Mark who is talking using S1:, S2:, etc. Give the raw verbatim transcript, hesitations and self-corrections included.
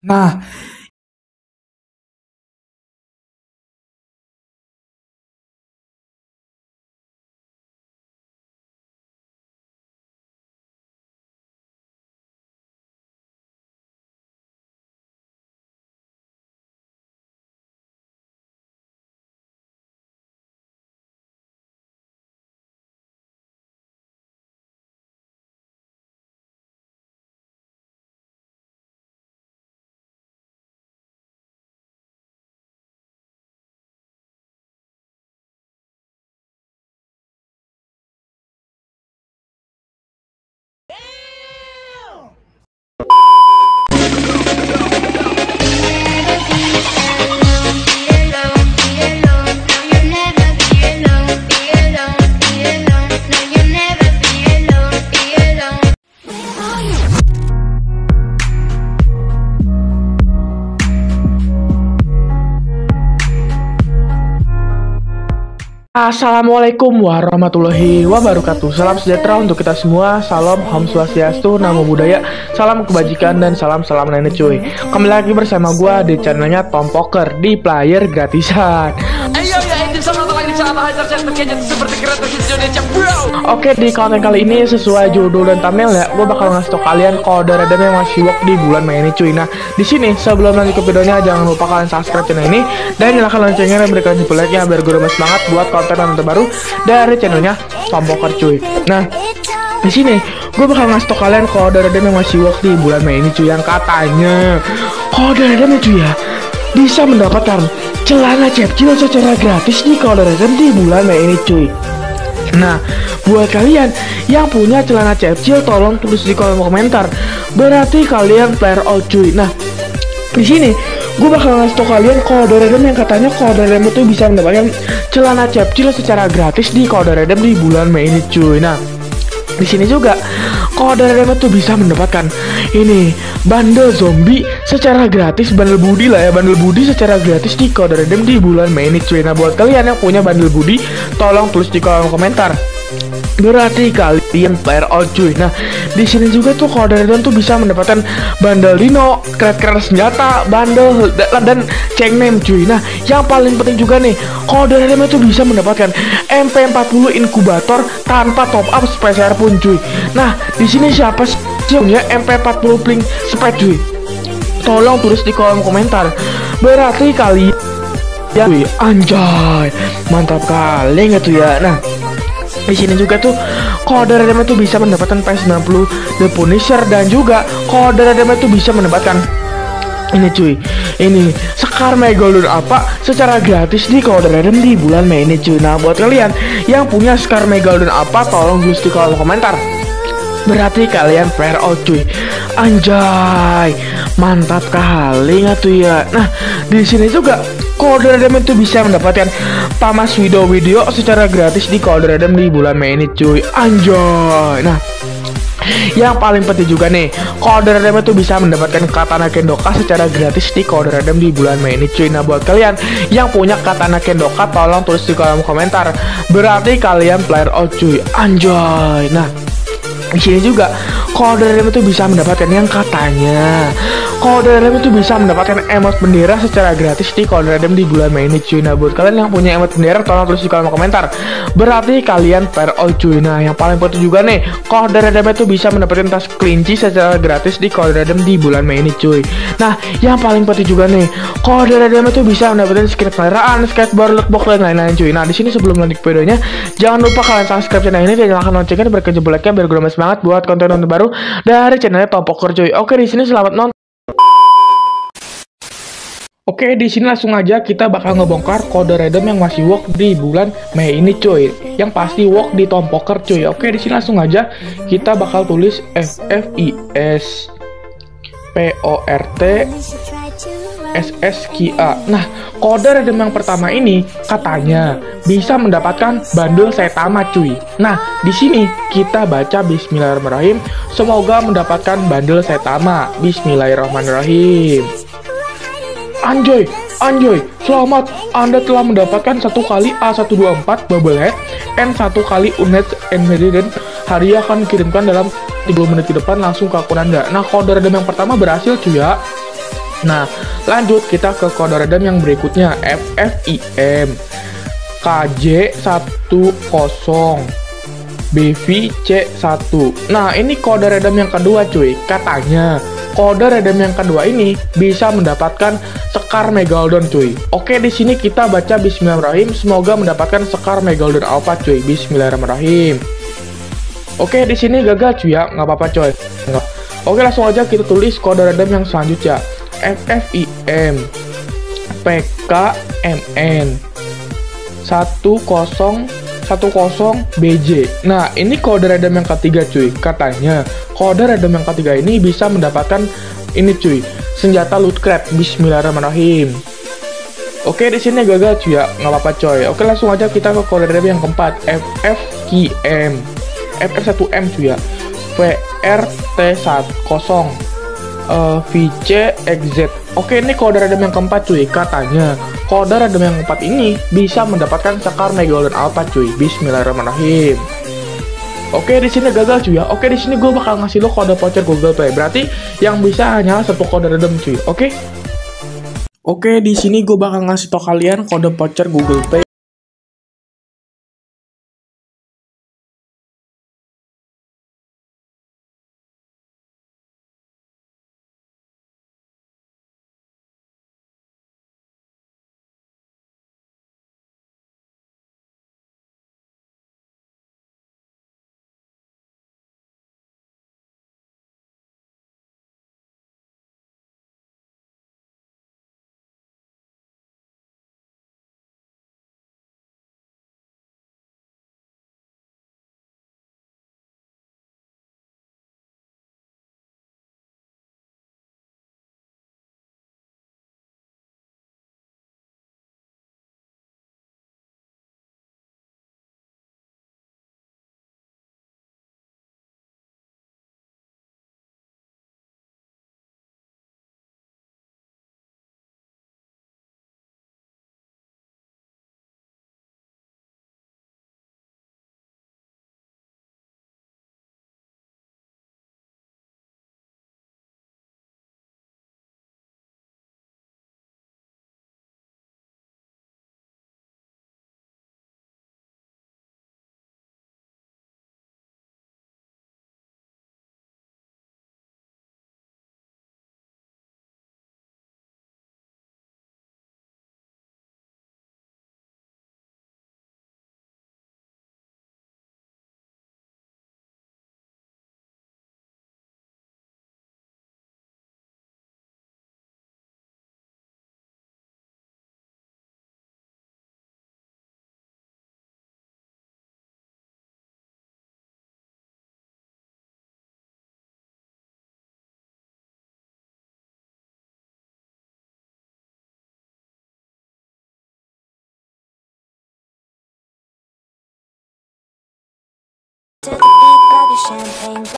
S1: Nah, Assalamualaikum warahmatullahi wabarakatuh. Salam sejahtera untuk kita semua. Salam Om Swastiastu, Namo Buddhaya, salam kebajikan dan salam-salam nenek cuy. Kembali lagi bersama gua di channelnya Tom Poker di player gratisan.
S2: Ayo ya, ini sama lagi cara hajar terkejut seperti kereta Indonesia, bro.
S1: Oke, di konten kali ini sesuai judul dan thumbnail ya, gua bakal ngasih tau kalian kode redeem yang masih work di bulan Mei ini cuy. Nah, di sini sebelum lanjut ke videonya jangan lupa kalian subscribe channel ini dan nyalakan loncengnya dan berikan jempol like-nya biar gue lebih semangat buat konten yang terbaru dari channelnya Tom Poker cuy. Nah, di sini gue bakal ngasih tau kalian kode redeem yang masih work di bulan Mei ini cuy, yang katanya kode redeem cuy ya bisa mendapatkan celana cepcil secara gratis di kode redeem di bulan Mei ini cuy. Nah, buat kalian yang punya celana cepcil tolong tulis di kolom komentar. Berarti kalian player out cuy. Nah, di sini gue bakal ngasih tau kalian kode redeem yang katanya kode redeem itu bisa mendapatkan celana cepcil secara gratis di kode redeem di bulan Mei ini cuy. Nah, di sini juga kode redeem itu bisa mendapatkan ini bundle zombie secara gratis, bundle budi lah ya, bundle budi secara gratis di kode redeem di bulan Mei ini cuy. Nah, buat kalian yang punya bundle budi tolong tulis di kolom komentar. Berarti kalian player out cuy. Nah, di sini juga tuh kode redeem tuh bisa mendapatkan bundle dino, kret-kret senjata, bundle dan ceng name cuy. Nah, yang paling penting juga nih, kode redeem itu bisa mendapatkan M P empat puluh inkubator tanpa top up spesial pun cuy. Nah, di sini siapa sih yang punya M P empat puluh pling spek cuy? Tolong tulis di kolom komentar. Berarti kalian ya cuy, anjay, mantap kali nggak tuh ya. Nah, di sini juga tuh kode redeem itu bisa mendapatkan P sembilan puluh The Punisher dan juga kode redeem itu bisa mendapatkan ini cuy, ini Scar Megalodon apa secara gratis di kode redeem di bulan Mei ini cuy. Nah, buat kalian yang punya Scar Megalodon apa tolong tulis di kolom komentar. Berarti kalian player out cuy. Anjay, mantap kali nggak tuh ya. Nah, di sini juga kode redeem itu bisa mendapatkan Pamas Widow video secara gratis di kode redeem di bulan Mei ini cuy. Anjay. Nah, yang paling penting juga nih, kode redeem itu bisa mendapatkan katana kendoka secara gratis di kode redeem di bulan Mei ini cuy. Nah, buat kalian yang punya katana kendoka tolong tulis di kolom komentar. Berarti kalian player out cuy. Anjay. Nah, di sini juga kode redeem itu bisa mendapatkan yang katanya kode redeem itu bisa mendapatkan emot bendera secara gratis di kode redeem di bulan Mei ini cuy. Nah, buat kalian yang punya emot bendera tolong tulis di kolom komentar. Berarti kalian player out cuy. Nah, yang paling penting juga nih, kode redeem itu bisa mendapatkan tas kelinci secara gratis di kode redeem di bulan Mei ini cuy. Nah, yang paling penting juga nih, kode redeem itu bisa mendapatkan skin kendaraan, skateboard, lootbox dan lain-lain cuy. Nah, di sini sebelum lanjut videonya, jangan lupa kalian subscribe channel ini dan nyalakan loncengnya dan berikan jempol like-nya biar gue lebih semangat buat konten terbaru dari channelnya Tom Poker cuy. Oke, di sini selamat nonton. Oke, di sini langsung aja kita bakal ngebongkar kode redeem yang masih work di bulan Mei ini cuy. Yang pasti work di Tom Poker cuy. Oke, di sini langsung aja kita bakal tulis F F I S P O R T S S Q A. Nah, kode redeem yang pertama ini katanya bisa mendapatkan bundle Saitama cuy. Nah, di sini kita baca Bismillahirrahmanirrahim. Semoga mendapatkan bundle Saitama. Bismillahirrahmanirrahim. Anjoy, anjoy, selamat, Anda telah mendapatkan satu kali A seratus dua puluh empat bubble head and satu kali unit and dan hadiah akan dikirimkan dalam tiga puluh menit ke depan langsung ke akun Anda. Nah, kode redeem yang pertama berhasil cuy ya. Nah, lanjut kita ke kode redem yang berikutnya, F F I M K J satu nol B V C satu. Nah, ini kode redem yang kedua cuy. Katanya kode redem yang kedua ini bisa mendapatkan Sekar Megalodon cuy. Oke, di sini kita baca Bismillahirrahmanirrahim. Semoga mendapatkan Sekar Megalodon Alpha cuy. Bismillahirrahmanirrahim. Oke, di sini gagal cuy ya, nggak apa-apa coy. Nggak. Oke, langsung aja kita tulis kode redem yang selanjutnya. F F I M P K M N satu nol satu nol B J. Nah, ini kode redem yang ketiga cuy. Katanya kode redem yang ketiga ini bisa mendapatkan ini cuy, senjata loot crate. Bismillahirrahmanirrahim. Oke, di sini gagal cuy ya, nggak apa-apa coy. Oke, langsung aja kita ke kode redem yang keempat, F F Q M F F satu M cuy ya, V R T satu nol uh, V C X Z. Oke, ini kode redem yang keempat cuy. Katanya kode redem yang keempat ini bisa mendapatkan Sekar Megalodon Alpha cuy. Bismillahirrahmanirrahim. Oke, di sini gagal cuy ya. Oke, di sini gue bakal ngasih lo kode voucher Google Play. Berarti yang bisa hanya satu kode redem cuy. Oke. Oke, di sini gue bakal ngasih tau kalian kode voucher Google Play.
S3: To the beat of your champagne.